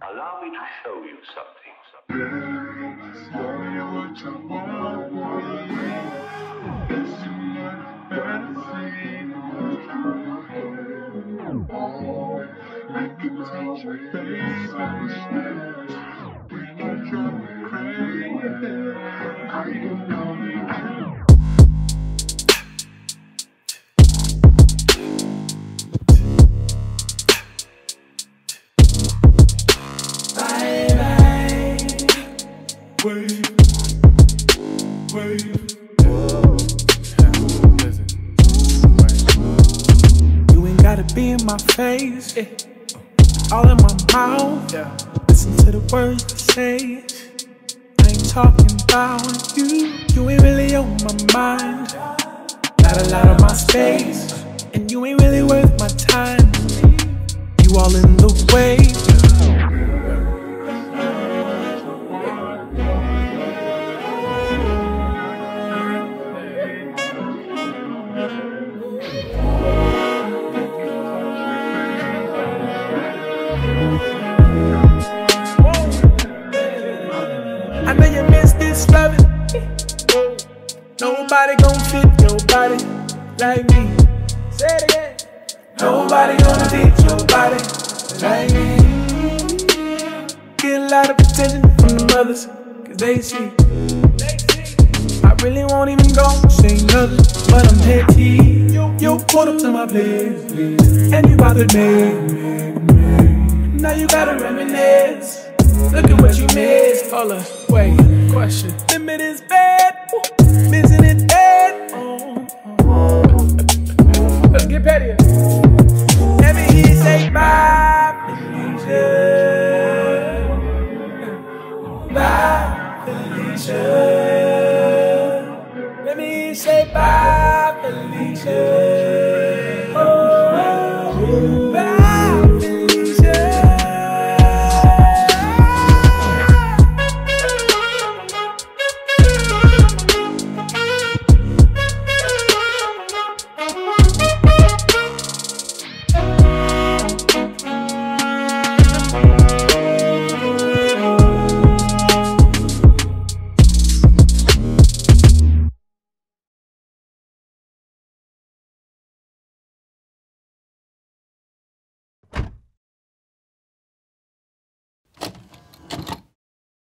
Allow me to show you something. You ain't gotta be in my face, all in my mouth. Listen to the words I say. I ain't talking about you. You ain't really on my mind. Not a lot of my space, and you ain't really worth my time. You all in the way. I know you miss this loving. Nobody gon' fit your body like me. Say it again. Nobody gonna fit your body like me. Get a lot of attention from the mothers, cause they see. I really won't even go say nothing, but I'm petty. You pulled up to my place, and you bothered me. Now you gotta reminisce. Look at what you missed. Hold up, wait, question. Limit is bad, missing it bad. Let's get pettier. Let me hear you say bye, Felicia. Bye, Felicia. Let me hear you say bye, Felicia.